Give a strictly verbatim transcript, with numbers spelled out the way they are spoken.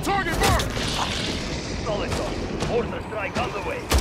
Target marked! Solid copy. Mortar strike on the way.